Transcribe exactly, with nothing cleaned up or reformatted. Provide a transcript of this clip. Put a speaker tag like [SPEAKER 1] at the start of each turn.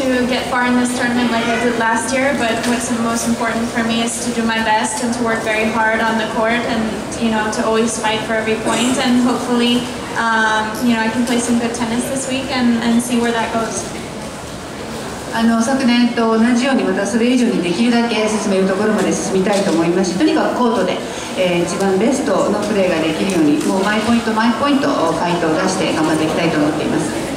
[SPEAKER 1] to get far in this tournament like I did last year, but what's most important for me is to do my best and to work very hard on the court and, you know, to always fight for every point, and hopefully, um, you know, I can play some good tennis this week and, and see where that goes.
[SPEAKER 2] あの昨年と同じようにまたそれ以上にできるだけ進めるところまで進みたいと思いますし、とにかくコートで、えー、一番ベストのプレーができるようにもうマイポイントマイポイントファイトを出して頑張っていきたいと思っています。